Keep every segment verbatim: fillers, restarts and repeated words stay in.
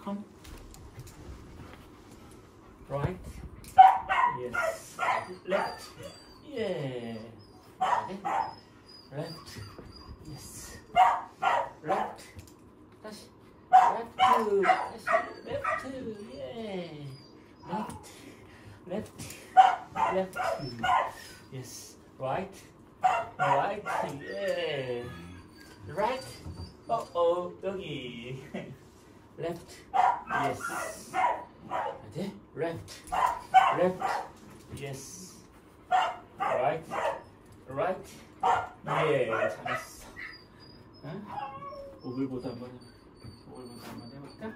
come. Right. Yes. Left. Yeah. Ready? Left. Yes. Left. 다시. Left. 다시. Left. Yeah. Left. Left. Left. Yes. Right. Right. Yeah. Right. Oh oh. 여기. Left. Yes. Ready? Left. Left. Yes. Right. Right. 예, 잘했어. 응? 오글보도 한번 해볼까? 오글보도 한번 해볼까?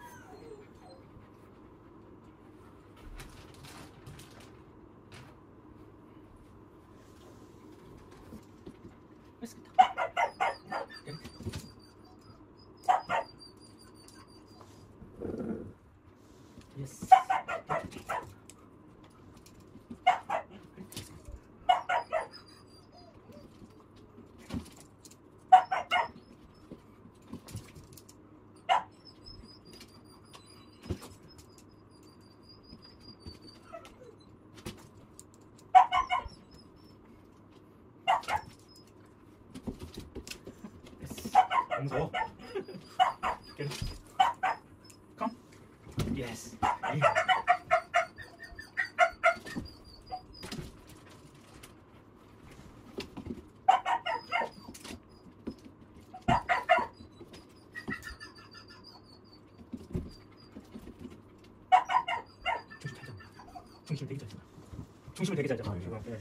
Yes. 무서워. Come. Yes. 중심 되게 잘 잡아. 중심을 되게 잘 잡아. 이거. 네.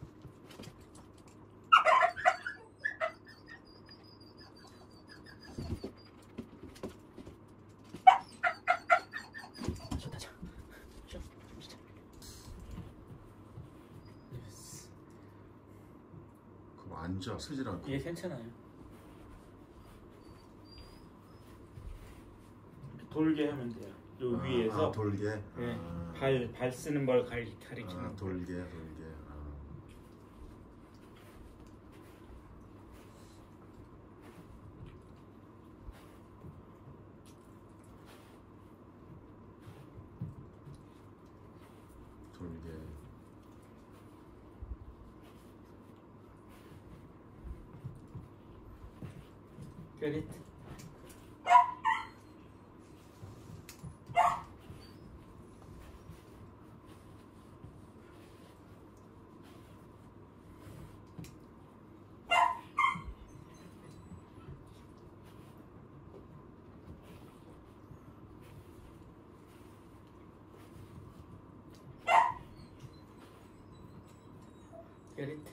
앉아 서질 않고. 예, 괜찮아요. 돌게 하면 돼요. 요 아, 위에서 아, 돌게. 네, 아. 발, 발 쓰는 걸 가리, 가리키는 아, 돌게, 돌게. 아. 돌게. Get it? Get it?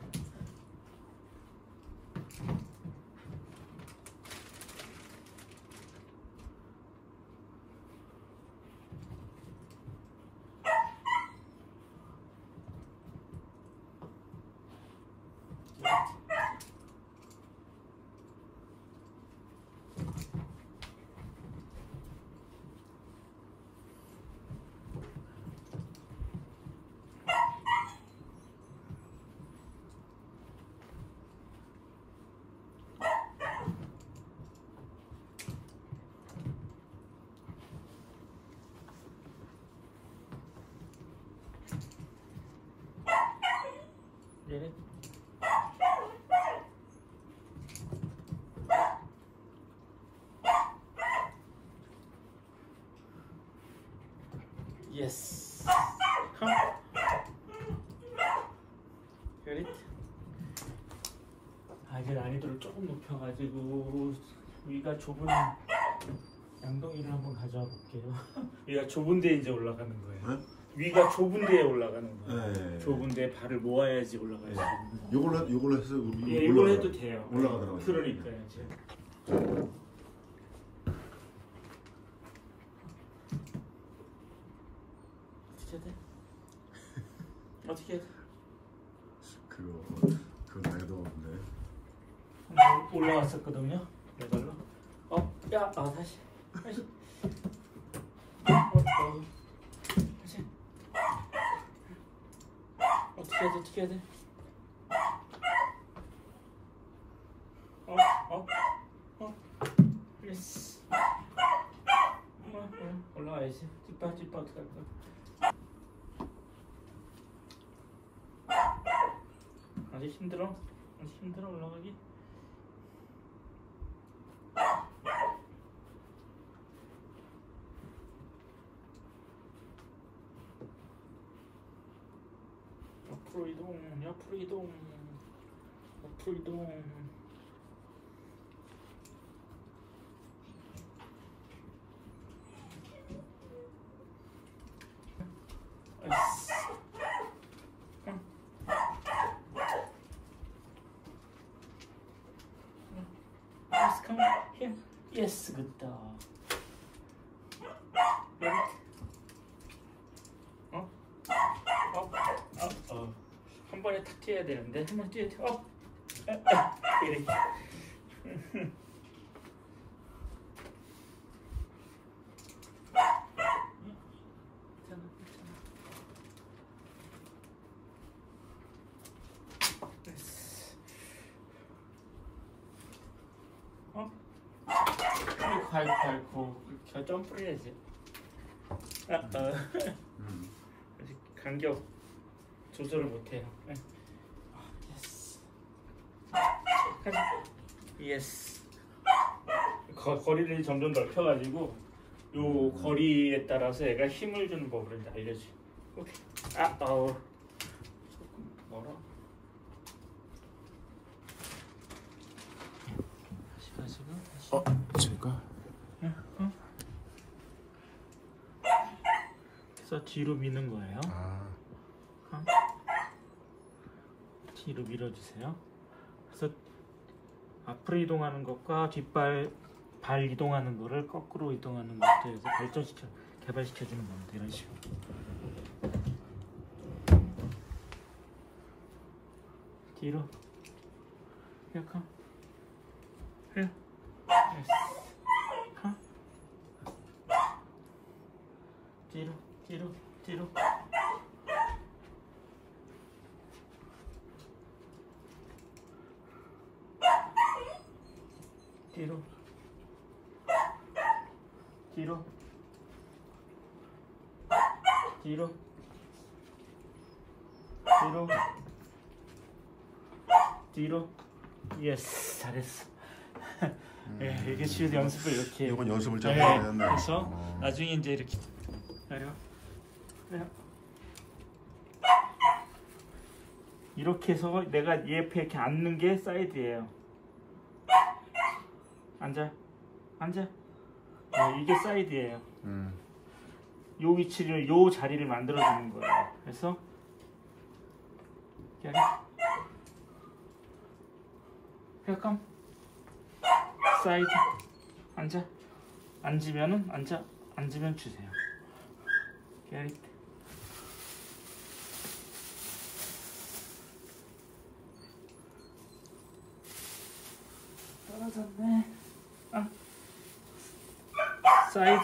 Get it? Yes. Come. Get it? 아, 이제 난이도를 조금 높여가지고 위가 좁은 양동이를 한번 가져와 볼게요. 위가 좁은데 이제 올라가는 거예요. 네? 위가 좁은데 올라가는 거예요. 네. 좁은데 발을 모아야지 올라가야지. 네. 요걸로 요걸로 해서 예, 이걸 해도 돼요. 올라가더라고요. 그러니까요. 이제. 어떻게 해야 돼? 어떻게 해야 돼? 그거 그거 나도 없네. 올라왔었거든요. 이걸로. 어, 야, 아 다시, 다시. 어, 어. 다시. 어떻게 해야 돼? 어떻게 해야 돼? 어, 어, 어. 예스. 어, 올라와야지. 뒷발 뒷발 어떡할 거야? 아직 힘들어? 아직 힘들어 올라가기? 옆으로 이동, 옆으로 이동, 옆으로 이동. 아이씨. 응. Yes, come here. Yes, good dog. Ready? 어? 어? 어? 어. 한 번에 탁 뛰어야 되는데 한 번 뛰어. 어? 어? 어? 이래. 괜찮아, 괜찮아. 됐어. 어? 아이고 아이고 아이고 저 점프를 해야지. 아, 어. 음. 아직 간격 조절을 못해요. 네. 아, 예스. 가자. 예스. 거, 거리를 점점 넓혀가지고 요 거리에 따라서 얘가 힘을 주는 법을 이제 알려줘. 오케이. 아, 어우. 조금 멀어. 다시 가시고 다시. 어, 제가 응? 응? 그래서 뒤로 미는 거예요. 아, 어? 뒤로 밀어주세요. 그래서 앞으로 이동하는 것과 뒷발 발 이동하는 거를 거꾸로 이동하는 것도 해서 발전시켜 개발시켜주는 겁니다. 이런 식으로. 뒤로. Here come. Here. Yes. Come. 뒤로, 뒤로, 뒤로. 뒤로. 뒤로. 뒤로. 뒤로. 뒤로. 예스, 잘했어. 예, 이게 쉬운 연습을 이렇게. 이건 연습을 좀 네, 해야 되겠네. 그래서 어. 나중에 이제 이렇게. 그래요. 그래요. 이렇게 해서 내가 얘 옆에 이렇게 앉는 게 사이드예요. 앉아, 앉아. 네, 이게 사이드예요. 음. 요 위치를, 요 자리를 만들어주는 거예요. 그래서 여기 헬컴 사이드 앉아. 앉으면은 앉아. 앉으면 주세요. Get it. 떨어졌네. 아. 사이드.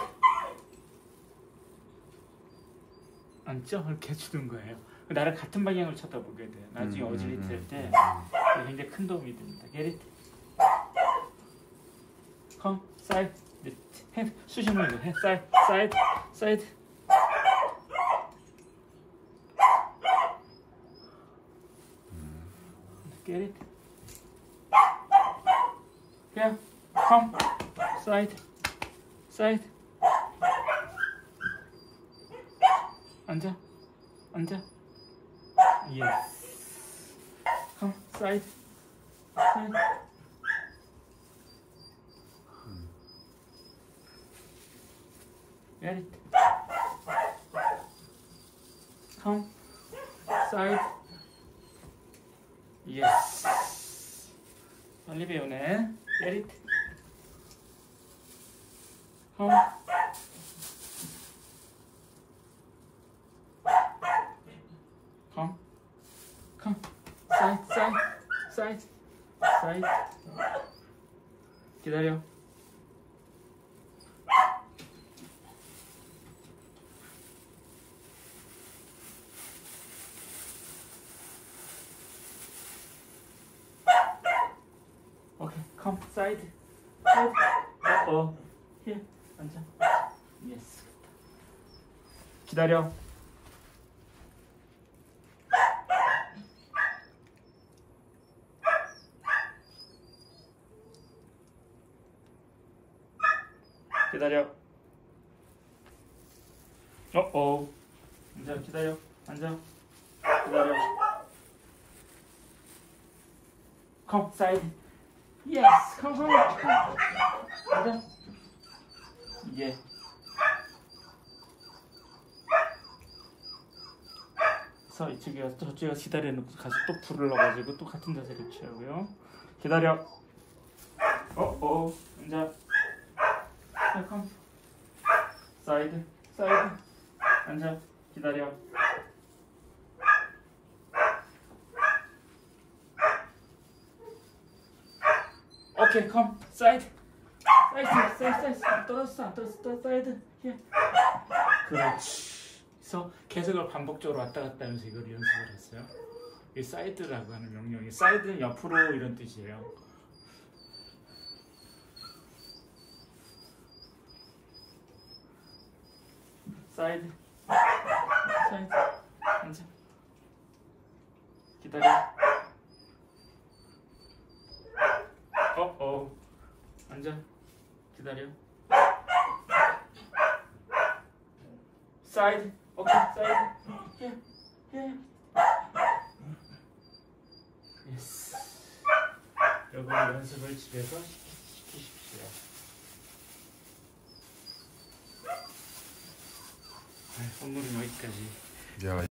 앉죠? 이렇게 해주는 거예요. 나랑 같은 방향을 쳐다보게 돼요. 나중에 음, 어질리티 음, 할 때 음. 굉장히 큰 도움이 됩니다. Get it? Come, side. hand, 수신호는 hand, side, side, side. Get it? Here, come, side, side. 앉아, 앉아. Yes. Come, side, side. Get it? Come, side. Yes. 빨리 배우네. Get it? Come. Come. Come. Side, side, side, side. 기다려. Okay, come side, side. Uh oh, here, 앉아. Yes. 기다려. 기다려. 어어. 앉아. 기다려. 앉아. 기다려. Come side. Yes. Come come. 앉아. 예. 그래서 이쪽에 저쪽에 기다려놓고 가서 또 불을 넣어가지고 또 같은 자세를 취하고요. 기다려. 어어. 앉아. 컴. 사이드. 사이드. 앉아. 기다려. 오케이, 컴. 사이드. 사이드. 사이드. 사이드. 떨어졌어. 떨어졌어. 사이드. 예. 그렇지. 그래서 계속 반복적으로 왔다 갔다 하면서 이걸 연습을 했어요. 이 사이드라고 하는 명령이 사이드는 옆으로 이런 뜻이에요. 사이드. 사이드. 앉아. 기다려. 어어. 앉아. 기다려. 사이드. 오케이. 사이드. 예. 예. 예스. 여러분 연습을 집에서 시키십시오. 아, 선물은 여기까지. 야,